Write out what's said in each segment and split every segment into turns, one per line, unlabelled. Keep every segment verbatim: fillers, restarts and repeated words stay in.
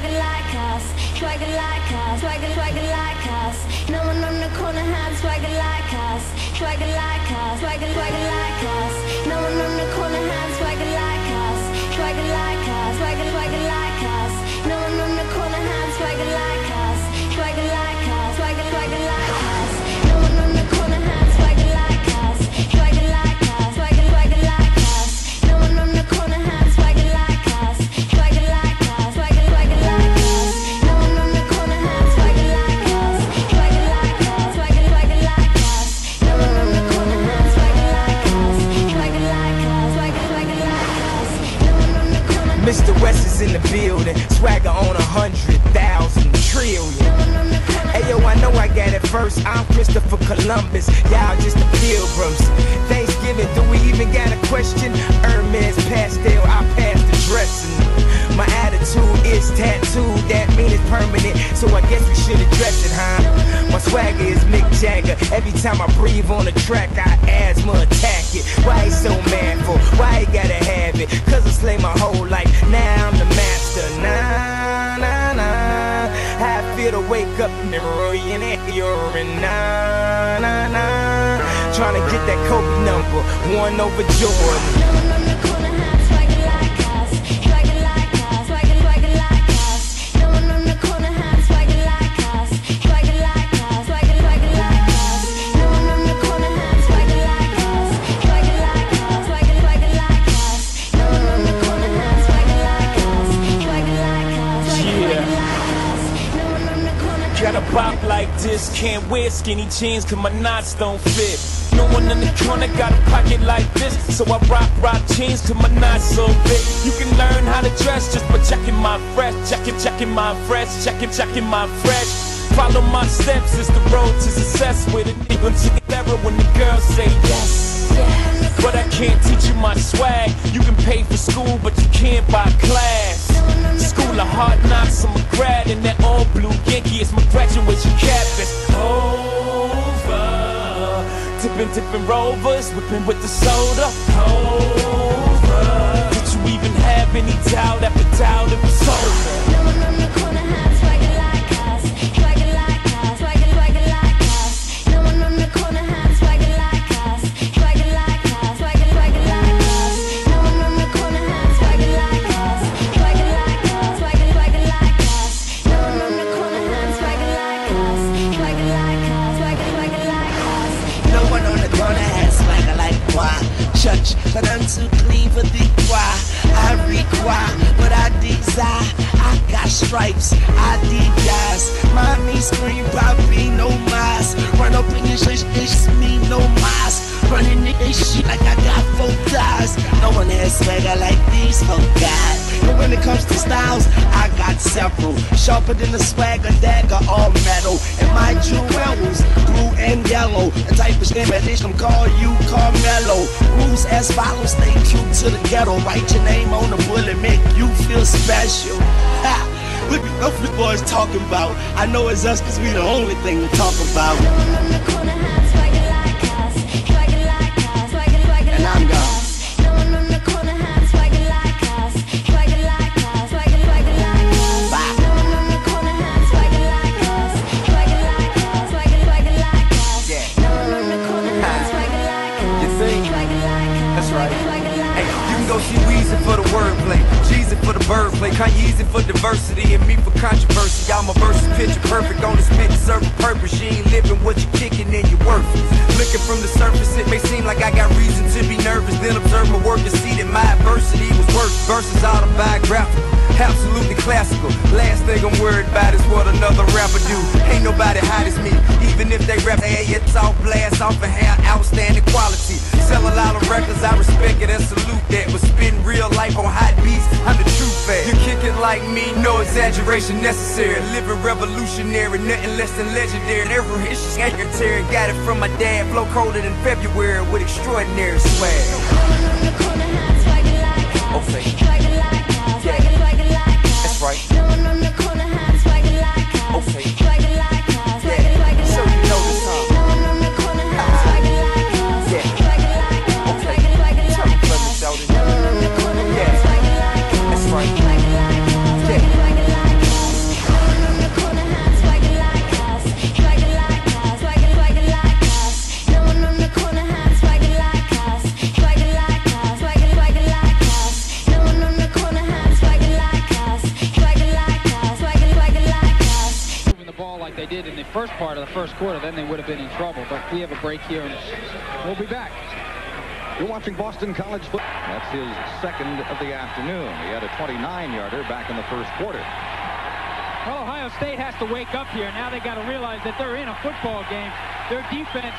swagger like us, swagger like us, swagger, swagger like us. No one on the corner has swagger like us, swagger like us, swagger, swagger like us. No one on the corner has swagger like us, swagger like us, swagger, swagger like us. No one on the corner has swagger like us, swagger like us, swagger, swagger like us. No one on the corner has swagger like us, swagger like us, swagger, swagger like us. No one on the corner has swagger like us, swagger like us, swagger, swagger like us. No one on the corner has swagger like us, swagger like us, swagger, swagger like us. No one on the corner has swagger like us, swagger like us, swagger, swagger like us. No one on the corner.
Mister West is in the building, swagger on a hundred thousand trillion. Hey yo, I know I got it first. I'm Christopher Columbus, y'all just the pilgrims. Thanksgiving, do we even got a question? Hermes pastel, I passed the dressing. My attitude is tattooed, that mean it's permanent, so I guess we should address it, huh? My swagger is Mick Jagger. Every time I breathe on the track, I asthma attack it. Why he so manful? Why he gotta have it? Cause I slay my whole life, now I'm the master. Nah, nah, nah. How I feel to wake up in the in that urine. Nah, nah, nah. Trying to get that Kobe number, one over Jordan.
Got a bop like this, can't wear skinny jeans cause my knots don't fit. No one in the corner got a pocket like this, so I rock, rock jeans cause my knots so big. You can learn how to dress just by checking my fresh, checking, checking my fresh, checking, checking my fresh. Follow my steps, it's the road to success with it. Even to the level when the girls say yes, yes. But I can't teach you my swag. You can pay for school, but you can't buy class. School of hard knocks, I'm a grad in that all blue Yankee. It's my graduation cap, it's over. Tipping, tipping rovers, whipping with the soda. Over. Did you even have any doubt after doubt it was over?
No one on the corner has swagger like us, swagger like us, swagger, swagger like us. No one on the corner has swagger like us, swagger like us, swagger, swagger like us. No one on the corner has swagger like us, swagger like us, swagger, swagger like us. No one on the corner has swagger like us, swagger like us, swagger, swagger like us.
No one on the corner has swagger like moi. Church, but I'm too clean for the choir. I require what I desire. I got stripes, I did guys. Mommy scream, Bobby, no mask. Run up in your shit, it's me, no mask. Running in this shit like I got four thighs. No one has swagger like these, oh God. And when it comes to styles, I got several. Sharper than the swagger dagger, all metal. And my jewels, blue and yellow. The type of skin that I'm call you Carmelo. Rules as follows, stay true to the ghetto. Write your name on the bullet, make you feel special. Ha! Look what the boys talking about. I know it's us cause we the only thing to talk about. And I'm gone.
Go see Weezy for the wordplay, Jeezy for the birdplay, Kanyeezy for diversity, and me for controversy. Y'all my verses picture perfect on the spit, serve a purpose. You ain't living what you kicking, and you worthless. Looking from the surface, it may seem like I got reason to be nervous. Then observe my work and see that my adversity was worse. Verses autobiographical, absolutely classical. Last thing I'm worried about is what another rapper do. Ain't nobody hot as me, even if they rap. Hey, it's all blast off and have outstanding quality. Sell a lot of records, I respect it and salute that. But spin real life on hot beats, I'm the true fan. You kick it like me, no exaggeration necessary. Living revolutionary, nothing less than legendary. Every hit secretary, got it from my dad. Flow colder than February with extraordinary swag. Okay. That's right. Okay. Yeah. So you know this song.
first part of the first quarter, then they would have been in trouble. But we have a break here, and we'll be back.
You're watching Boston College football. That's his second of the afternoon. He had a twenty-nine yarder back in the first quarter.
Well, Ohio State has to wake up here. Now they got to realize that they're in a football game. Their defense.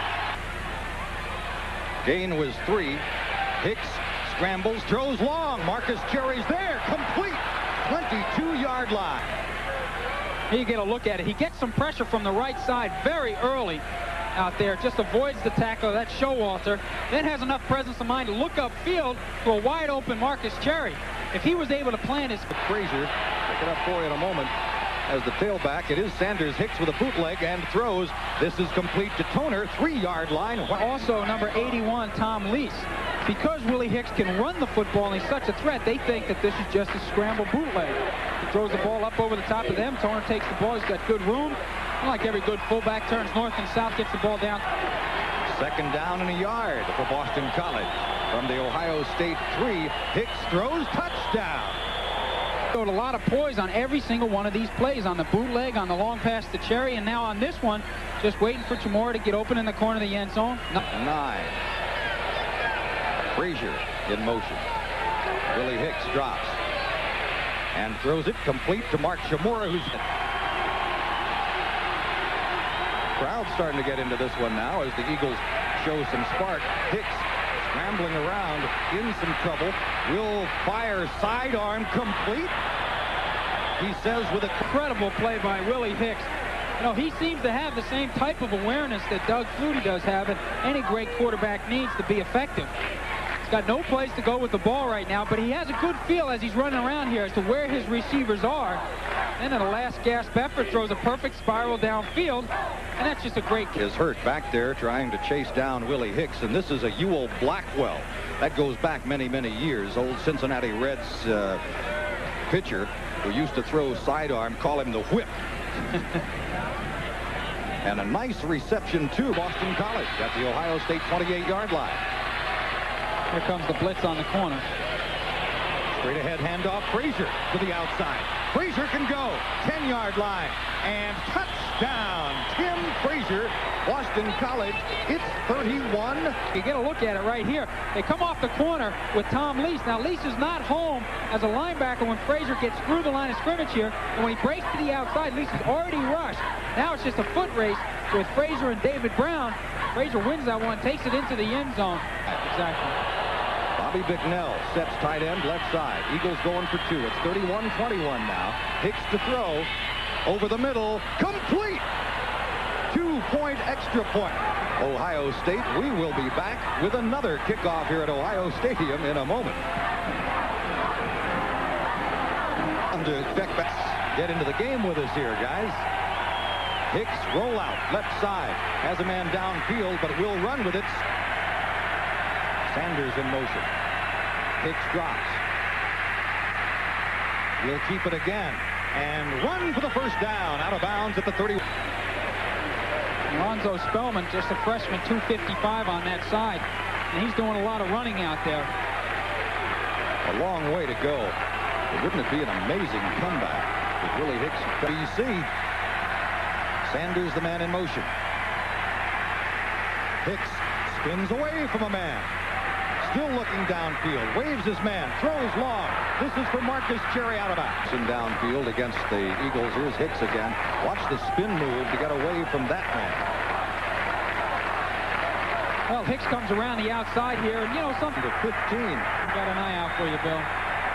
Gain was three. Hicks scrambles, throws long. Marcus Cherry's there, complete. twenty-two yard line.
Here you get a look at it. He gets some pressure from the right side very early out there. Just avoids the tackle. That's Showalter. Then has enough presence of mind to look upfield to a wide open Marcus Cherry. If he was able to plant his...
Frazier, pick it up for you in a moment. As the tailback, it is Sanders. Hicks with a bootleg and throws. This is complete to Toner, three yard line.
Also, number eighty-one, Tom Lease. Because Willie Hicks can run the football and he's such a threat, they think that this is just a scramble bootleg. He throws the ball up over the top of them. Toner takes the ball. He's got good room. Like every good fullback, turns north and south, gets the ball down.
Second down and a yard for Boston College. From the Ohio State three, Hicks throws, touchdown.
Showed a lot of poise on every single one of these plays, on the bootleg, on the long pass to Cherry, and now on this one, just waiting for Chamorro to get open in the corner of the end zone.
Nine. Frazier in motion. Willie Hicks drops and throws it complete to Mark Chamorro, who's... Crowd starting to get into this one now as the Eagles show some spark. Hicks scrambling around, in some trouble, will fire sidearm complete. He says with a
incredible play by Willie Hicks. You know, he seems to have the same type of awareness that Doug Flutie does have, and any great quarterback needs to be effective. He's got no place to go with the ball right now, but he has a good feel as he's running around here as to where his receivers are. And in the last gasp effort, throws a perfect spiral downfield, and that's just a great kick.
Is hurt back there trying to chase down Willie Hicks, and this is a Ewell Blackwell. That goes back many, many years. Old Cincinnati Reds uh, pitcher who used to throw sidearm, call him the whip. And a nice reception to Boston College at the Ohio State twenty-eight yard line.
Here comes the blitz on the corner.
Straight ahead handoff, Frazier to the outside. Frazier can go, ten yard line, and touchdown, Tim Frazier, Boston College. It's thirty-one.
You get a look at it right here. They come off the corner with Tom Lease. Now, Lease is not home as a linebacker when Frazier gets through the line of scrimmage here. And when he breaks to the outside, Lease has already rushed. Now it's just a foot race with Frazier and David Brown. Frazier wins that one, takes it into the end zone. Exactly.
Bobby Bicknell sets tight end left side. Eagles going for two. It's thirty-one twenty-one now. Hicks to throw. Over the middle. Complete! Two-point extra point. Ohio State, we will be back with another kickoff here at Ohio Stadium in a moment. To expect back. Get into the game with us here, guys. Hicks roll out left side. Has a man downfield, but will run with it. Sanders in motion. Hicks drops. We'll keep it again and run for the first down out of bounds at the thirty.
Lonzo Spellman, just a freshman, two fifty-five on that side, and he's doing a lot of running out there.
A long way to go. But wouldn't it be an amazing comeback with Willie Hicks? B C. Sanders the man in motion. Hicks spins away from a man. Still looking downfield, waves his man, throws long. This is for Marcus Cherry out of bounds. And downfield against the Eagles. Here's Hicks again. Watch the spin move to get away from that man.
Well, Hicks comes around the outside here, and you know something.
To fifteen.
Got an eye out for you, Bill.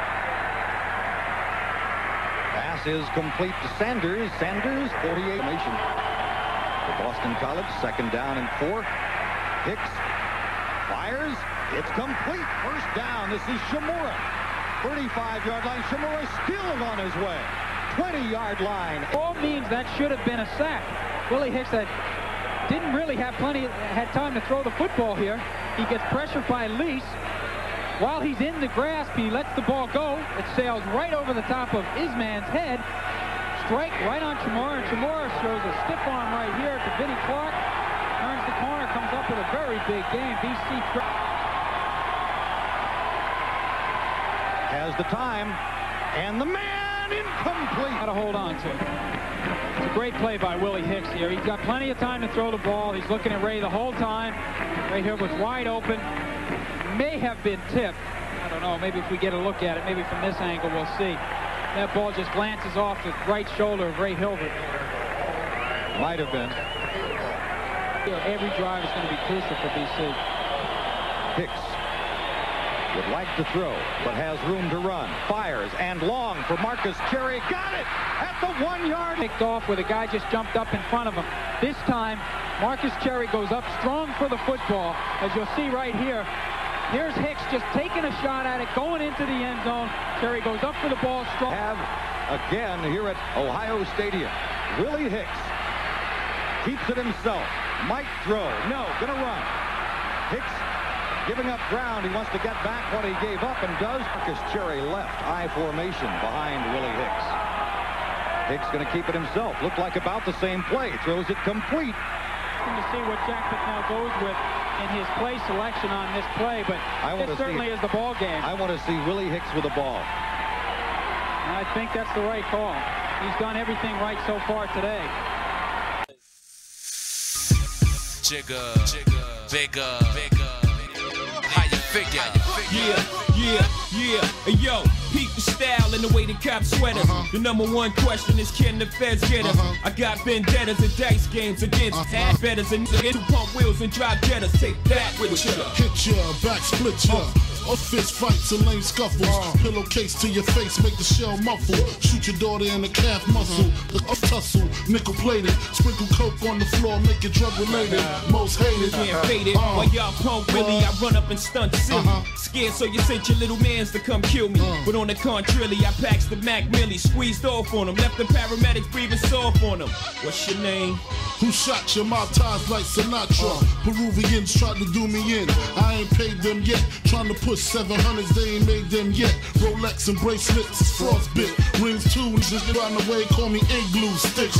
Pass is complete to Sanders. Sanders, forty-eight. Nation. For Boston College, second down and four. Hicks fires. It's complete. First down. This is Chamorro. thirty-five yard line. Chamorro still on his way. twenty yard line.
All means that should have been a sack. Willie Hicks had, didn't really have plenty, had time to throw the football here. He gets pressured by Lease. While he's in the grasp, he lets the ball go. It sails right over the top of Isman's head. Strike right on Chamorro, and Chamorro shows a stiff arm right here to Vinnie Clark. Turns the corner, comes up with a very big game. B C has
the time, And the man incomplete.
Got to hold on to it. It's a great play by Willie Hicks here. He's got plenty of time to throw the ball. He's looking at Ray the whole time. Ray here was wide open. May have been tipped. I don't know. Maybe if we get a look at it, maybe from this angle, we'll see. That ball just glances off the right shoulder of Ray Hilbert.
Might have been.
Every drive is going to be crucial for B C.
Hicks would like to throw, but has room to run. Fires and long for Marcus Cherry. Got it at the one-yard.
Picked off where the guy just jumped up in front of him. This time, Marcus Cherry goes up strong for the football. As you'll see right here, here's Hicks just taking a shot at it, going into the end zone. Cherry goes up for the ball strong.
Have again here at Ohio Stadium. Willie Hicks keeps it himself. Might throw. No, gonna run. Hicks giving up ground. He wants to get back what he gave up and does. Marcus Cherry left. I formation behind Willie Hicks. Hicks going to keep it himself. Looked like about the same play. Throws it complete.
To see what Jack Picknell goes with in his play selection on this play, but it certainly is the ball game.
I want to see Willie Hicks with the ball.
And I think that's the right call. He's done everything right so far today.
Jigger, jigger, bigger, bigger. How you figure?
Yeah, yeah, yeah. Hey, yo, peep the style and the way the cops sweaters. Uh-huh. The number one question is, can the feds get us? Uh-huh. I got vendettas and dice games against uh-huh. half betters and niggas who pump wheels and drive jettas. Take that with you.
Hit ya, back split ya. Uh. Or fist fights and lame scuffles. Uh. Pillowcase to your face, make the shell muffle. Shoot your daughter in the calf muscle. The uh, tussle, nickel plated. Sprinkle coke on the floor, make it drug related. Uh. Most hated.
Can't fade it. Uh. While y'all punk Willie, I run up and stunt silly. Uh-huh. Scared, so you sent your little mans to come kill me. Uh. But on the contrary, I packed the Mac Millie, squeezed off on them, left the paramedics breathing soft on them. What's your name?
Who shot your mouth ties like Sinatra? Uh. Peruvians tried to do me in. I ain't paid them yet. Trying to push seven hundreds, they ain't made them yet. Rolex and bracelets is frostbit. Rings too, just run away, call me igloo stick.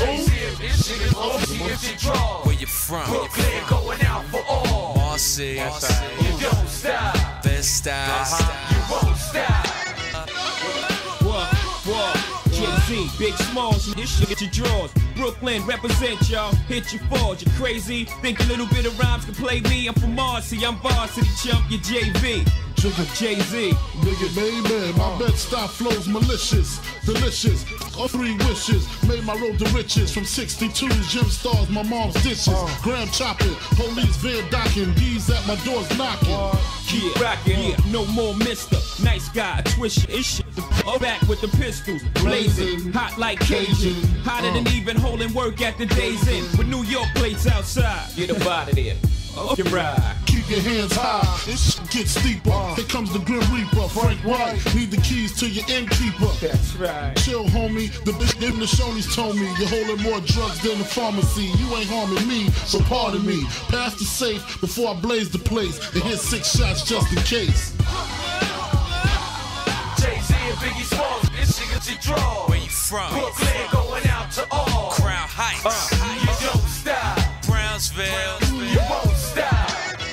Where you from?
Brooklyn going out for all.
Marcy,
you don't stop.
Best style.
Uh-huh. You won't stop. What? What? Jay-Z, Big Smalls, this shit get your drawers. Brooklyn, represent y'all, hit your falls, you crazy. Think a little bit of rhymes can play me. I'm from Marcy, I'm varsity chump, you J V. Jay-Z.
Nigga, baby, my uh. Bed-Stuy flows malicious, delicious. All three wishes made my road to riches. From sixty-twos, gym stars, my mom's dishes. Uh. Gram chopping, police van docking, D's at my doors knocking. Uh.
Yeah, rockin', yeah, no more mister. Nice guy, twist your shit. All back with the pistols, blazing, hot like Cajun. Hotter uh. than even holding work at the day's end. With New York plates outside, get up out of there. Okay, ride.
Keep your hands high, this shit gets steeper. Uh. Here comes the Grim Reaper, Frank White. Need the keys to your innkeeper.
That's right.
Chill, homie. The bitch in the Shoney's told me you're holding more drugs than the pharmacy. You ain't harming me, so pardon me. Pass the safe before I blaze the place and hit six shots just in case.
Jay-Z and Biggie Smalls, this shit gets you draw.
Where you from?
Brooklyn going out to all.
Crown Heights.
Uh, you don't stop.
Brownsville.
You won't stop.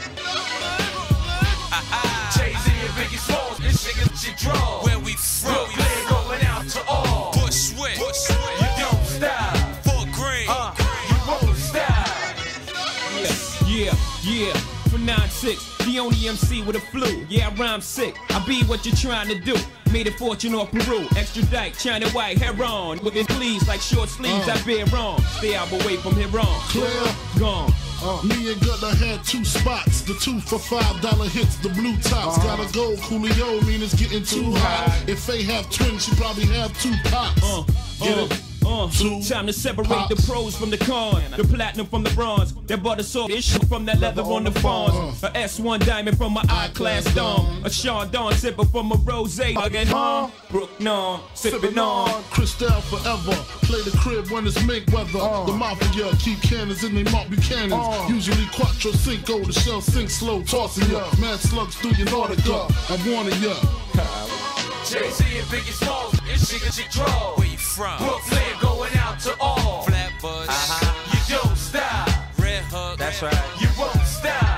Jay-Z and Biggie Smalls, this shit gets you draw.
Where we from?
Brooklyn going out to all.
Bushwick.
You don't stop.
Fort Greene.
Uh, you won't stop. Yeah, yeah, yeah. For nine six, the only M C with a flu. Yeah, I rhyme sick. I be what you're trying to do. Made a fortune off Peru. Extra dyke, China white, hair on. With it please like short sleeves, uh. I bear wrong. Stay out away from here wrong.
Clear.
Gone.
Uh. Me and Gutter had two spots. The two for five dollar hits, the blue tops. Uh. Gotta go, Coolio, mean it's getting too, too hot. hot. If they have twins, she probably have two pops. Uh. Get
uh.
it?
Uh, time to separate pops. The pros from the cons, the platinum from the bronze, that butter soap issue from that leather on the fawns, a S one diamond from my I-class dome, a Sean Dawn sipper from a rosé, hugging home, Brook non, sipping on.
Cristal forever, play the crib when it's mink weather. Uh. The mafia keep cannons in they Mark Buchanans. Uh. Usually Quattro Cinco, the shell sink slow, tossing ya. Mad slugs through your Nautica, I'm warning ya.
Jay-Z and Biggie Smalls, this shit gets you draw.
Where you from?
Brooklyn going out to all.
Flatbush.
Uh-huh. You don't stop.
Red Hook.
That's right. You won't stop.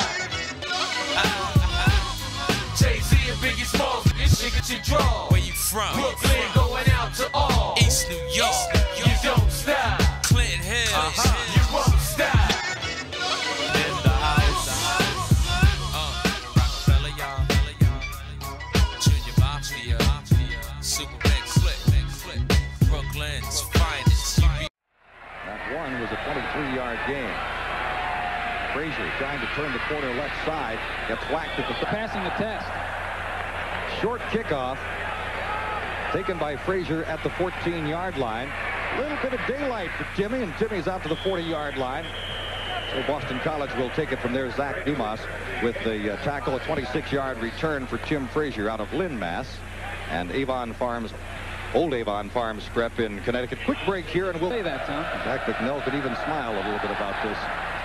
Uh-huh. Jay-Z and Biggie Smalls, this shit gets you draw.
Where you from?
Brooklyn going
out to all East New York. You don't stop. Clinton Hills. Uh-huh. You won't stop. In the house. Uh, Rockefeller, y'all. Junior Mafia. Super Big Flip. Brooklyn's finest.
That one was a twenty-three yard gain. Frazier trying to turn the corner left side. Gets whacked at the
Passing the test.
short kickoff. Taken by Frazier at the fourteen yard line. A little bit of daylight for Timmy, and Timmy's out to the forty yard line. So Boston College will take it from there. Zach Dumas with the uh, tackle. A twenty-six yard return for Tim Frazier out of Lynn, Mass. And Avon Farms, old Avon Farms prep in Connecticut. Quick break here, and we'll
Say that, Tom.
Zach McNell could even smile a little bit about this.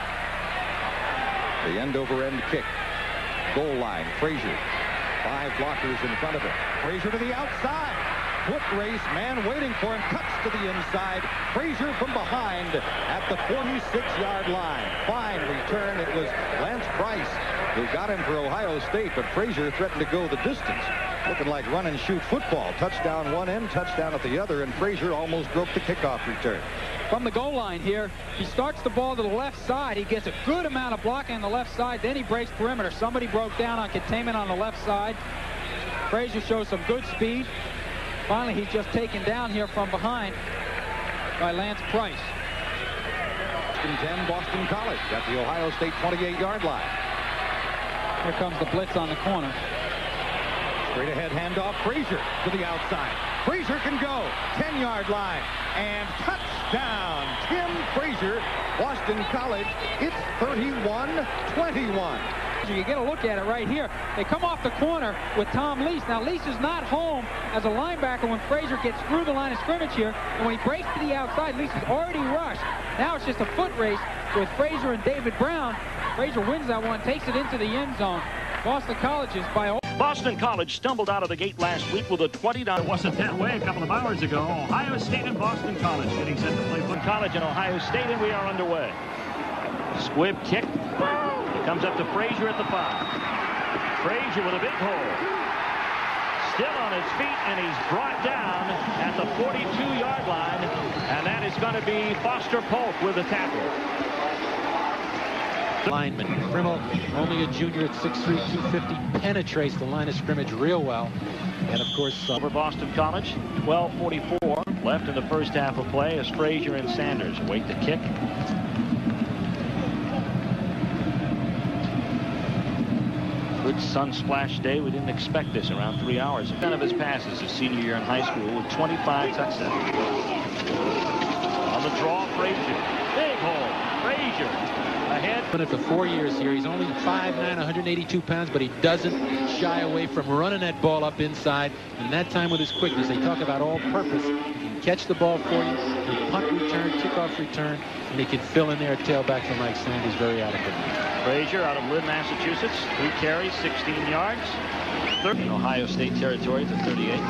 The end over end kick. Goal line. Frazier. Five blockers in front of him. Frazier to the outside. Foot race. Man waiting for him. Cuts to the inside. Frazier from behind at the forty-six yard line. Fine return. It was Lance Price who got him for Ohio State, but Frazier threatened to go the distance. Looking like run and shoot football. Touchdown one end, touchdown at the other, and Frazier almost broke the kickoff return.
From the goal line here, he starts the ball to the left side. He gets a good amount of blocking on the left side. Then he breaks perimeter. Somebody broke down on containment on the left side. Frazier shows some good speed. Finally, he's just taken down here from behind by Lance Price.
ten, Boston College at the Ohio State twenty-eight yard line.
Here comes the blitz on the corner.
Straight ahead handoff. Frazier to the outside. Frazier can go. ten yard line. And touchdown. Tim Frazier, Boston College. It's thirty-one twenty-one.
You get a look at it right here. They come off the corner with Tom Lease. Now, Lease is not home as a linebacker when Frazier gets through the line of scrimmage here. And when he breaks to the outside, Lease is already rushed. Now it's just a foot race with Frazier and David Brown. Frazier wins that one, takes it into the end zone. Boston College is by...
Boston College stumbled out of the gate last week with a twenty dollars.
It wasn't that way a couple of hours ago. Ohio State and Boston College getting set to play for
College and Ohio State, and we are underway. Squib kick. It comes up to Frazier at the five. Frazier with a big hole. Still on his feet, and he's brought down at the forty-two yard line, and that is going to be Foster Polk with the tackle.
Lineman Krimmel, only a junior at six three, two fifty, penetrates the line of scrimmage real well. And of course, uh,
over Boston College, twelve forty-four left in the first half of play as Frazier and Sanders await the kick. Good sun splash day. We didn't expect this around three hours. None of his passes his senior year in high school with twenty-five touchdowns. On the draw, Frazier. Big hole. Frazier. Ahead.
After four years here, he's only five nine, one hundred eighty-two pounds, but he doesn't shy away from running that ball up inside. And that time with his quickness, they talk about all-purpose. He can catch the ball for you, he punt return, kickoff return, and he can fill in there at tailback for Mike Sanders very adequately.
Frazier out of Lynn, Massachusetts, three carries, sixteen yards. thirty in Ohio State territory to thirty-eight.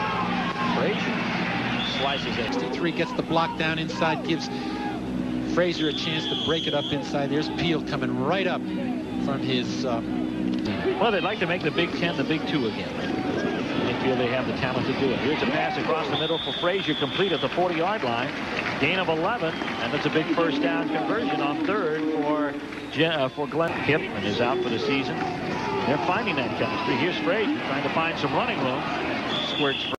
Frazier slices it.
sixty-three gets the block down inside, gives Frazier a chance to break it up inside. There's Peel coming right up from his... Uh...
Well, they'd like to make the Big Ten the Big Two again. They feel they have the talent to do it. Here's a pass across the middle for Frazier, complete at the forty yard line. Gain of eleven, and that's a big first down conversion on third for, uh, for Glenn. Hipman is out for the season. They're finding that chemistry. Here's Frazier trying to find some running room. Squirts